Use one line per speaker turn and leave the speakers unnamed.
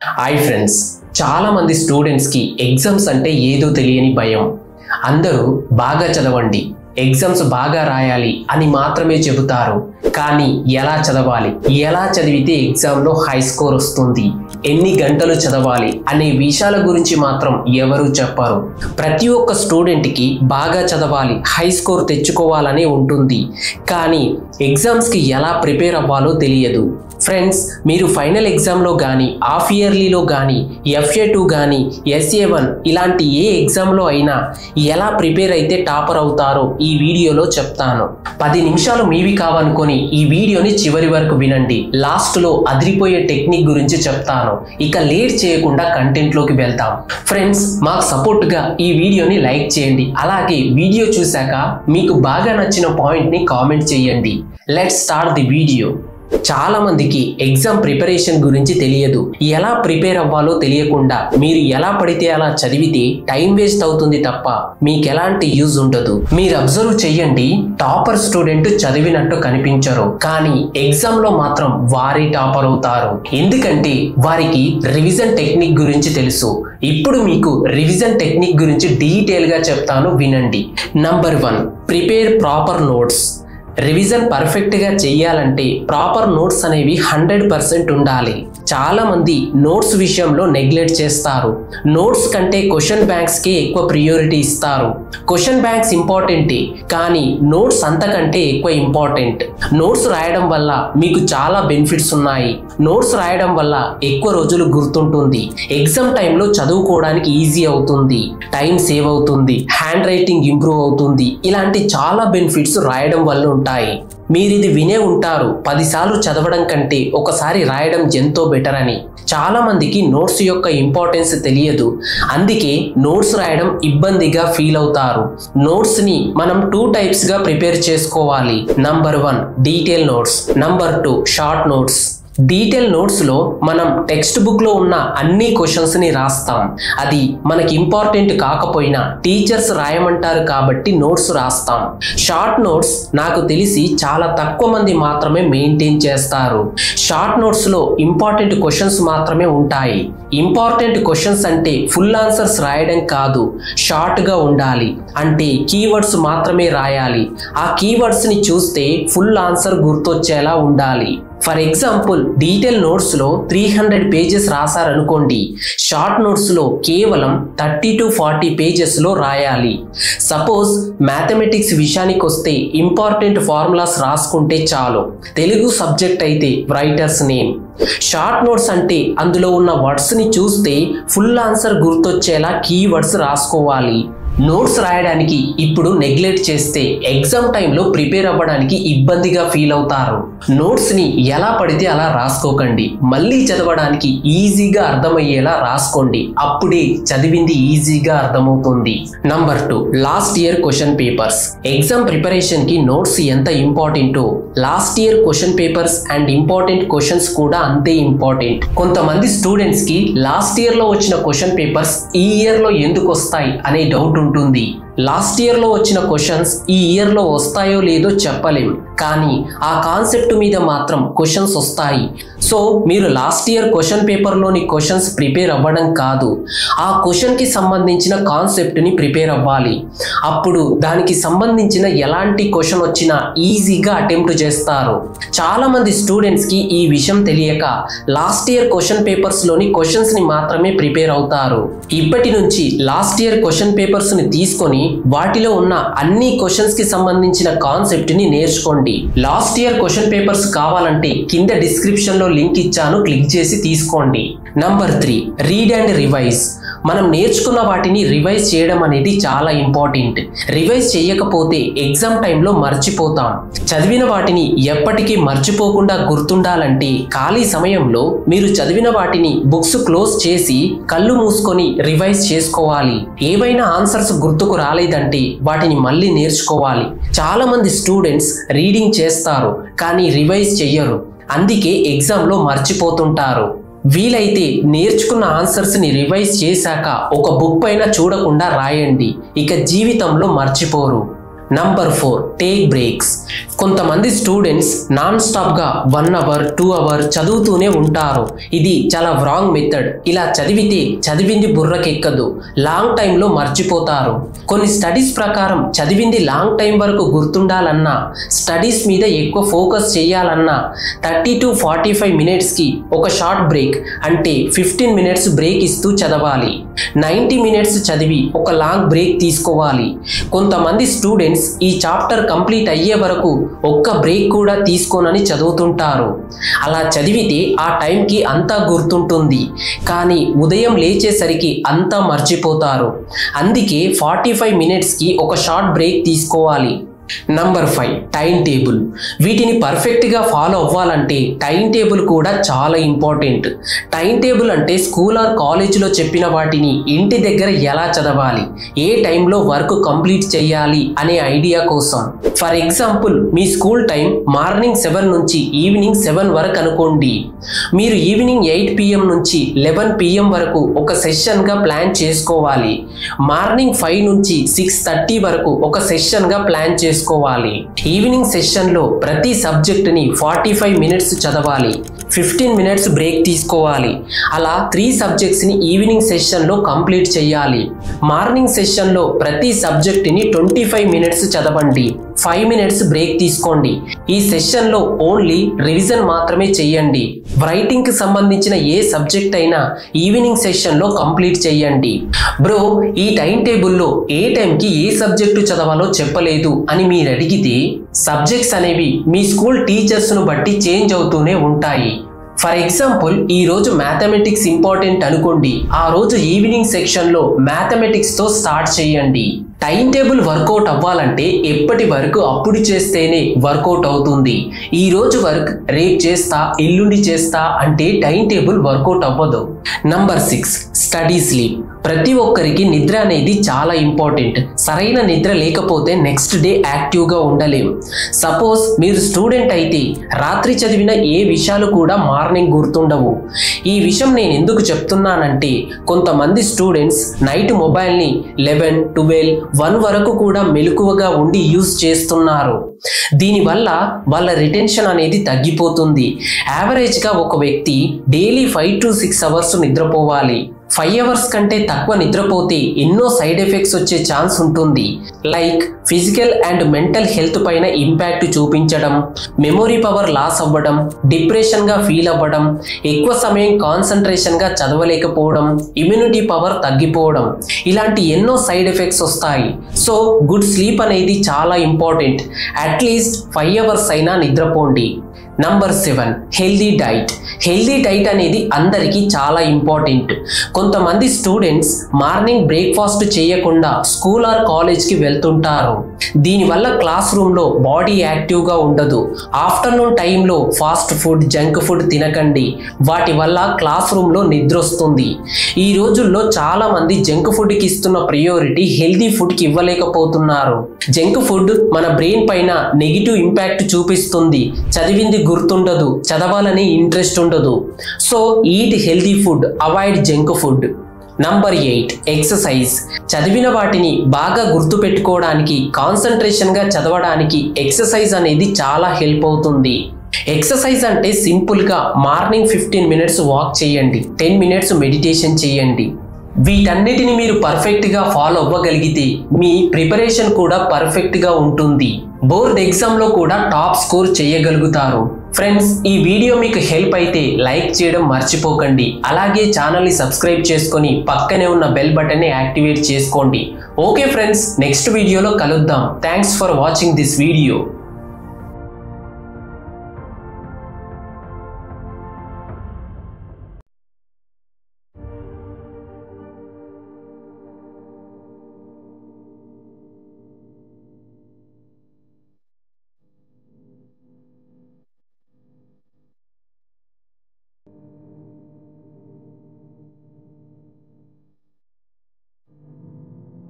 Hi friends, చాలా మంది students కి ఎగ్జామ్స్ అంటే ఏదో తెలియని భయం. అందరూ బాగా చదవండి, ఎగ్జామ్స్ బాగా రాయాలి అని మాత్రమే చెబుతారు. కానీ ఎలా చదవాలి, ఎలా చదివితే ఎగ్జామ్లో హై స్కోర్ వస్తుంది, ఎన్ని గంటలు చదవాలి అనే విషయాల గురించి మాత్రం ఎవరూ చెప్పరు. ప్రతి ఒక్క స్టూడెంట్కి బాగా చదవాలి, హై స్కోర్ తెచ్చుకోవాలనే ఉంటుంది. కానీ ఎగ్జామ్స్కి ఎలా ప్రిపేర్ అవ్వాలో తెలియదు. ఫ్రెండ్స్, మీరు ఫైనల్ ఎగ్జామ్లో కానీ, హాఫ్ ఇయర్లీలో కానీ, FA2 కానీ, SA1 ఇలాంటి ఏ ఎగ్జామ్లో అయినా ఎలా ప్రిపేర్ అయితే టాపర్ అవుతారో ఈ వీడియోలో చెప్తాను. 10 నిమిషాలు మీవి కావనుకొని ఈ వీడియోని చివరి వరకు వినండి. లాస్ట్లో అదిరిపోయే టెక్నిక్ గురించి చెప్తాను. ఇక లేట్ చేయకుండా కంటెంట్లోకి వెళ్తాం. ఫ్రెండ్స్, మాకు సపోర్ట్గా ఈ వీడియోని లైక్ చేయండి. అలాగే వీడియో చూశాక మీకు బాగా నచ్చిన పాయింట్ని కామెంట్ చేయండి. Let's start the video. చాలా మందికి ఎగ్జామ్ ప్రిపరేషన్ గురించి తెలియదు. ఎలా ప్రిపేర్ అవ్వాలో తెలియకుండా మీరు ఎలా పడితే అలా చదివితే టైం వేస్ట్ అవుతుంది తప్ప మీకు ఎలాంటి యూజ్ ఉండదు. మీరు అబ్జర్వ్ చెయ్యండి, టాపర్ స్టూడెంట్ చదివినట్టు కనిపించరు, కానీ ఎగ్జామ్ లో మాత్రం వారే టాపర్ అవుతారు. ఎందుకంటే వారికి రివిజన్ టెక్నిక్ గురించి తెలుసు. ఇప్పుడు మీకు రివిజన్ టెక్నిక్ గురించి డీటెయిల్ గా చెప్తాను, వినండి. Number 1, prepare proper notes. Revision పర్ఫెక్ట్గా చేయాలంటే ప్రాపర్ నోట్స్ అనేవి 100% ఉండాలి. చాలా మంది నోట్స్ విషయంలో నెగ్లెక్ట్ చేస్తారు. నోట్స్ కంటే క్వశ్చన్ బ్యాంక్స్కి ఎక్కువ ప్రియారిటీ ఇస్తారు. క్వశ్చన్ బ్యాంక్స్ ఇంపార్టెంటే, కానీ నోట్స్ అంతకంటే ఎక్కువ ఇంపార్టెంట్. నోట్స్ రాయడం వల్ల మీకు చాలా బెనిఫిట్స్ ఉన్నాయి. నోట్స్ రాయడం వల్ల ఎక్కువ రోజులు గుర్తుంటుంది. ఎగ్జామ్ టైంలో చదువుకోవడానికి ఈజీ అవుతుంది, టైం సేవ్ అవుతుంది, హ్యాండ్ రైటింగ్ ఇంప్రూవ్ అవుతుంది. ఇలాంటి చాలా బెనిఫిట్స్ రాయడం వల్ల ఉంటాయి. మీరు ఇది వినే ఉంటారు, 10 సార్లు చదవడం కంటే ఒకసారి రాయడం ఎంతో బెటర్ అని. చాలా మందికి నోట్స్ యొక్క ఇంపార్టెన్స్ తెలియదు. అందుకే నోట్స్ రాయడం ఇబ్బందిగా ఫీల్ అవుతారు. నోట్స్ ని మనం 2 టైప్స్ గా ప్రిపేర్ చేసుకోవాలి. Number 1, detail notes. Number 2, short notes. Detail నోట్స్లో మనం టెక్స్ట్ బుక్లో ఉన్న అన్ని క్వశ్చన్స్ని రాస్తాం. అది మనకి ఇంపార్టెంట్ కాకపోయినా టీచర్స్ రాయమంటారు కాబట్టి నోట్స్ రాస్తాం. షార్ట్ నోట్స్ నాకు తెలిసి చాలా తక్కువ మంది మాత్రమే మెయింటైన్ చేస్తారు. షార్ట్ నోట్స్లో ఇంపార్టెంట్ క్వశ్చన్స్ మాత్రమే ఉంటాయి. ఇంపార్టెంట్ క్వశ్చన్స్ అంటే ఫుల్ ఆన్సర్స్ రాయడం కాదు, షార్ట్గా ఉండాలి. అంటే కీవర్డ్స్ మాత్రమే రాయాలి. ఆ కీవర్డ్స్ని చూస్తే ఫుల్ ఆన్సర్ గుర్తొచ్చేలా ఉండాలి. ఫర్ ఎగ్జాంపుల్, డీటెయిల్ నోట్స్లో 300 పేజెస్ రాశారనుకోండి, షార్ట్ నోట్స్లో కేవలం 30 to 40 పేజెస్లో రాయాలి. సపోజ్ మ్యాథమెటిక్స్ విషయానికి వస్తే ఇంపార్టెంట్ ఫార్ములాస్ రాసుకుంటే చాలు. తెలుగు సబ్జెక్ట్ అయితే రైటర్స్ నేమ్. షార్ట్ నోట్స్ అంటే అందులో ఉన్న వర్డ్స్ని చూస్తే ఫుల్ ఆన్సర్ గుర్తొచ్చేలా కీవర్డ్స్ రాసుకోవాలి. నోట్స్ రాయడానికి ఇప్పుడు నెగ్లెక్ట్ చేస్తే ఎగ్జామ్ టైంలో ప్రిపేర్ అవ్వడానికి ఇబ్బందిగా ఫీల్ అవుతారు. నోట్స్ని ఎలా పడితే అలా రాసుకోకండి. మళ్ళీ చదవడానికి ఈజీగా అర్థమయ్యేలా రాసుకోండి. అప్పుడే చదివింది ఈజీగా అర్థమవుతుంది. Number 2, last year question papers. Exam ప్రిపరేషన్కి నోట్స్ ఎంత ఇంపార్టెంటో last year question papers and important questions కూడా అంతే ఇంపార్టెంట్. కొంతమంది స్టూడెంట్స్కి లాస్ట్ ఇయర్లో వచ్చిన క్వశ్చన్ పేపర్స్ ఈ ఇయర్లో ఎందుకు వస్తాయి అనే డౌట్ ఉంటుంది. లాస్ట్ ఇయర్లో వచ్చిన క్వశ్చన్స్ ఈ ఇయర్లో వస్తాయో లేదో చెప్పలేం, కానీ ఆ కాన్సెప్ట్ మీద మాత్రం క్వశ్చన్స్ వస్తాయి. సో మీరు లాస్ట్ ఇయర్ క్వశ్చన్ పేపర్లోని క్వశ్చన్స్ ప్రిపేర్ అవ్వడం కాదు, ఆ క్వశ్చన్కి సంబంధించిన కాన్సెప్ట్ని ప్రిపేర్ అవ్వాలి. అప్పుడు దానికి సంబంధించిన ఎలాంటి క్వశ్చన్ వచ్చినా ఈజీగా అటెంప్ట్ చేస్తారు. చాలామంది స్టూడెంట్స్కి ఈ విషయం తెలియక లాస్ట్ ఇయర్ క్వశ్చన్ పేపర్స్లోని క్వశ్చన్స్ని మాత్రమే ప్రిపేర్ అవుతారు. ఇప్పటి నుంచి లాస్ట్ ఇయర్ క్వశ్చన్ పేపర్స్ని తీసుకొని వాటిలో ఉన్న అన్ని క్వశ్చన్స్ కి సంబంధించిన కాన్సెప్ట్ ని నేర్చుకోండి. లాస్ట్ ఇయర్ క్వశ్చన్ పేపర్స్ కావాలంటే కింద డిస్క్రిప్షన్ లో లింక్ ఇచ్చాను, క్లిక్ చేసి తీసుకోండి. Number 3, read and revise. మనం నేర్చుకున్న వాటిని రివైజ్ చేయడం అనేది చాలా ఇంపార్టెంట్. రివైజ్ చేయకపోతే ఎగ్జామ్ టైంలో మర్చిపోతాం. చదివిన వాటిని ఎప్పటికీ మర్చిపోకుండా గుర్తుండాలంటే ఖాళీ సమయంలో మీరు చదివిన వాటిని బుక్స్ క్లోజ్ చేసి కళ్ళు మూసుకొని రివైజ్ చేసుకోవాలి. ఏవైనా ఆన్సర్స్ గుర్తుకు రాలేదంటే వాటిని మళ్ళీ నేర్చుకోవాలి. చాలా మంది స్టూడెంట్స్ రీడింగ్ చేస్తారు కానీ రివైజ్ చెయ్యరు. అందుకే ఎగ్జామ్లో మర్చిపోతుంటారు. వీలైతే నేర్చుకున్న ఆన్సర్స్ని రివైజ్ చేశాక ఒక బుక్ పైన చూడకుండా రాయండి. ఇక జీవితంలో మర్చిపోరు. Number 4, take breaks. కొంతమంది స్టూడెంట్స్ నాన్ స్టాప్గా 1 అవర్ 2 అవర్ చదువుతూనే ఉంటారు. ఇది చాలా రాంగ్ మెథడ్. ఇలా చదివితే చదివింది బుర్రకెక్కదు, లాంగ్ టైంలో మర్చిపోతారు. కొన్ని స్టడీస్ ప్రకారం చదివింది లాంగ్ టైం వరకు గుర్తుండాలన్నా, స్టడీస్ మీద ఎక్కువ ఫోకస్ చేయాలన్నా 30 to 45 మినిట్స్కి ఒక షార్ట్ బ్రేక్ అంటే 15 మినిట్స్ బ్రేక్ ఇస్తూ చదవాలి. 90 మినిట్స్ చదివి ఒక లాంగ్ బ్రేక్ తీసుకోవాలి. కొంతమంది స్టూడెంట్స్ ఈ చాప్టర్ కంప్లీట్ అయ్యే వరకు ఒక్క బ్రేక్ కూడా తీసుకోనని చదువుతుంటారు. అలా చదివితే ఆ టైంకి అంతా గుర్తుంటుంది, కానీ ఉదయం లేచేసరికి అంతా మర్చిపోతారు. అందుకే 45 మినిట్స్కి ఒక షార్ట్ బ్రేక్ తీసుకోవాలి. Number 5, time table. వీటిని పర్ఫెక్ట్గా ఫాలో అవ్వాలంటే టైం టేబుల్ కూడా చాలా ఇంపార్టెంట్. టైం టేబుల్ అంటే స్కూల్ ఆర్ కాలేజీలో చెప్పిన వాటిని ఇంటి దగ్గర ఎలా చదవాలి, ఏ టైంలో వర్క్ కంప్లీట్ చేయాలి అనే ఐడియా కోసం. ఫర్ ఎగ్జాంపుల్, మీ స్కూల్ టైం మార్నింగ్ 7 నుంచి ఈవినింగ్ 7 వరకు అనుకోండి. మీరు ఈవినింగ్ 8 PM నుంచి 11 PM వరకు ఒక సెషన్గా ప్లాన్ చేసుకోవాలి. మార్నింగ్ 5 నుంచి 6:30 వరకు ఒక సెషన్గా ప్లాన్ చేసుకోవాలి. ఈవినింగ్ సెషన్లో ప్రతి సబ్జెక్టుని 45 మినిట్స్ చదవాలి, 15 మినిట్స్ బ్రేక్ తీసుకోవాలి. అలా 3 సబ్జెక్ట్స్ని ఈవినింగ్ సెషన్లో కంప్లీట్ చేయాలి. మార్నింగ్ సెషన్లో ప్రతి సబ్జెక్టుని 25 మినిట్స్ చదవండి, 5 మినిట్స్ బ్రేక్ తీసుకోండి. ఈ సెషన్లో ఓన్లీ రివిజన్ మాత్రమే చేయండి. రైటింగ్కి సంబంధించిన ఏ సబ్జెక్ట్ అయినా ఈవినింగ్ సెషన్లో కంప్లీట్ చేయండి. బ్రో, ఈ టైం టేబుల్లో ఏ టైంకి ఏ సబ్జెక్టు చదవాలో చెప్పలేదు అని మీరు అడిగితే, సబ్జెక్ట్స్ అనేవి మీ స్కూల్ టీచర్స్ను బట్టి చేంజ్ అవుతూనే ఉంటాయి. ఫర్ ఎగ్జాంపుల్, ఈ రోజు మ్యాథమెటిక్స్ ఇంపార్టెంట్ అనుకోండి, ఆ రోజు ఈవినింగ్ సెక్షన్లో మ్యాథమెటిక్స్తో స్టార్ట్ చేయండి. టైం టేబుల్ వర్కౌట్ అవ్వాలంటే ఎప్పటి వరకు అప్పుడు చేస్తేనే వర్కౌట్ అవుతుంది. ఈ రోజు వర్క్ రేపు చేస్తా, ఎల్లుండి చేస్తా అంటే టైం టేబుల్ వర్కౌట్ అవ్వదు. Number 6, study sleep. ప్రతి ఒక్కరికి నిద్ర అనేది చాలా ఇంపార్టెంట్. సరైన నిద్ర లేకపోతే నెక్స్ట్ డే యాక్టివ్గా ఉండలేం. సపోజ్ మీరు స్టూడెంట్ అయితే రాత్రి చదివిన ఏ విషయాలు కూడా మార్నింగ్ గుర్తుండవు. ఈ విషయం నేను ఎందుకు చెప్తున్నానంటే, కొంతమంది స్టూడెంట్స్ నైట్ మొబైల్ని 11, 12, 1 వరకు కూడా మెలకువగా ఉండి యూజ్ చేస్తున్నారు. దీనివల్ల వాళ్ళ రిటెన్షన్ అనేది తగ్గిపోతుంది. యావరేజ్గా ఒక వ్యక్తి డైలీ 5 to 6 అవర్స్ నిద్రపోవాలి. 5 అవర్స్ కంటే తక్కువ నిద్రపోతే ఎన్నో సైడ్ ఎఫెక్ట్స్ వచ్చే ఛాన్స్ ఉంటుంది. Like physical and mental health పైన ఇంపాక్ట్ చూపించడం, మెమొరీ పవర్ లాస్ అవ్వడం, డిప్రెషన్గా ఫీల్ అవ్వడం, ఎక్కువ సమయం కాన్సన్ట్రేషన్గా చదవలేకపోవడం, ఇమ్యూనిటీ పవర్ తగ్గిపోవడం, ఇలాంటి ఎన్నో సైడ్ ఎఫెక్ట్స్ వస్తాయి. సో గుడ్ స్లీప్ అనేది చాలా ఇంపార్టెంట్. అట్లీస్ట్ 5 అవర్స్ అయినా నిద్రపోండి. Number 7, healthy diet. Healthy diet అనేది అందరికీ చాలా ఇంపార్టెంట్. కొంతమంది స్టూడెంట్స్ మార్నింగ్ బ్రేక్ఫాస్ట్ చేయకుండా స్కూల్ ఆర్ కాలేజ్కి వెళ్తుంటారు. దీనివల్ల క్లాస్ రూమ్లో బాడీ యాక్టివ్గా ఉండదు. ఆఫ్టర్నూన్ టైంలో ఫాస్ట్ ఫుడ్, జంక్ ఫుడ్ తినకండి. వాటి వల్ల క్లాస్ రూమ్లో నిద్ర వస్తుంది. ఈ రోజుల్లో చాలా మంది జంక్ ఫుడ్కి ఇస్తున్న ప్రియారిటీ హెల్దీ ఫుడ్కి ఇవ్వలేకపోతున్నారు. జంక్ ఫుడ్ మన బ్రెయిన్ పైన నెగిటివ్ ఇంపాక్ట్ చూపిస్తుంది. చదివింది గుర్తుండదు, చదవాలని ఇంట్రెస్ట్ ఉండదు. So eat healthy food, avoid junk food. Number 8, exercise. చదివిన వాటిని బాగా గుర్తు పెట్టుకోవడానికి, కాన్సన్ట్రేషన్గా చదవడానికి ఎక్సర్సైజ్ అనేది చాలా హెల్ప్ అవుతుంది. ఎక్సర్సైజ్ అంటే సింపుల్గా మార్నింగ్ 15 మినిట్స్ వాక్ చేయండి, 10 మినిట్స్ మెడిటేషన్ చేయండి. వీటన్నిటిని మీరు పర్ఫెక్ట్గా ఫాలో అవ్వగలిగితే మీ ప్రిపరేషన్ కూడా పర్ఫెక్ట్గా ఉంటుంది. బోర్డ్ ఎగ్జామ్లో కూడా టాప్ స్కోర్ చేయగలుగుతారు. ఫ్రెండ్స్, ఈ వీడియో మీకు హెల్ప్ అయితే లైక్ చేయడం మర్చిపోకండి. అలాగే ఛానల్ని సబ్స్క్రైబ్ చేసుకొని పక్కనే ఉన్న బెల్ బటన్ని యాక్టివేట్ చేసుకోండి. ఓకే ఫ్రెండ్స్, నెక్స్ట్ వీడియోలో కలుద్దాం. Thanks for watching this video.